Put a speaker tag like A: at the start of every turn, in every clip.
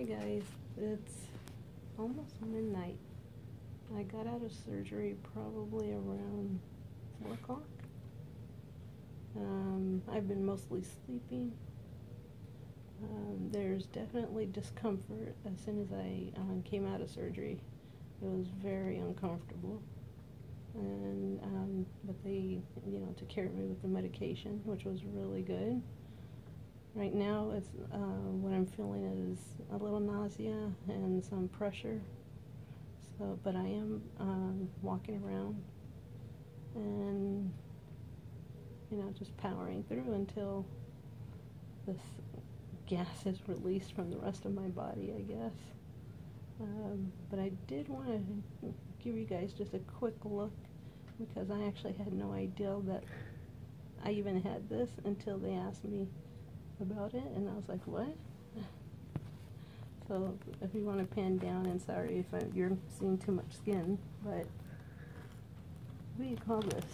A: Hey guys, it's almost midnight. I got out of surgery probably around 4 o'clock. I've been mostly sleeping. There's definitely discomfort as soon as I came out of surgery. It was very uncomfortable. But they, took care of me with the medication, which was really good. Right now, it's what I'm feeling is a little nausea and some pressure. So, but I am walking around and just powering through until this gas is released from the rest of my body, I guess. But I did want to give you guys just a quick look because I actually had no idea that I even had this until they asked me about it, and I was like, what? So if you want to pan down, and sorry if you're seeing too much skin, but what do you call this?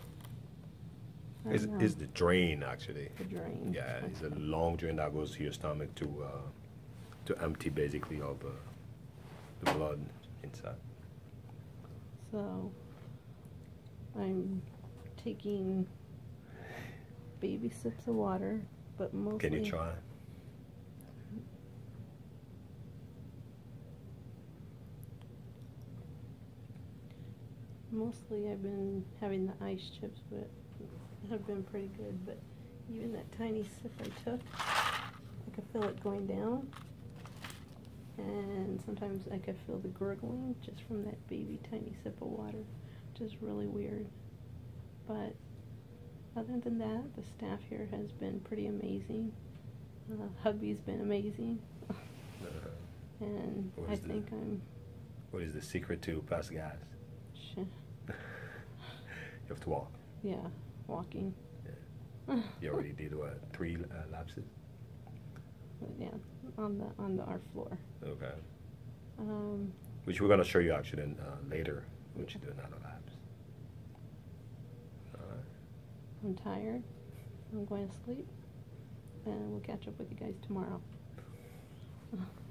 B: It's the drain, actually.
A: The drain.
B: Yeah, it's a long drain that goes to your stomach to empty basically all the blood inside.
A: So I'm taking baby sips of water, but mostly.
B: Can you try?
A: Mostly I've been having the ice chips, but have been pretty good. But even that tiny sip I took, I could feel it going down. And sometimes I could feel the gurgling just from that baby tiny sip of water, which is really weird. But other than that, the staff here has been pretty amazing. Hubby's been amazing. And I think I'm...
B: What is the secret to pass gas? You have to walk.
A: Yeah, walking.
B: Yeah. You already did what, 3 lapses?
A: Yeah, on our floor.
B: Okay. Which we're gonna show you actually later, which you do another laps. All right.
A: I'm tired. I'm going to sleep, and we'll catch up with you guys tomorrow.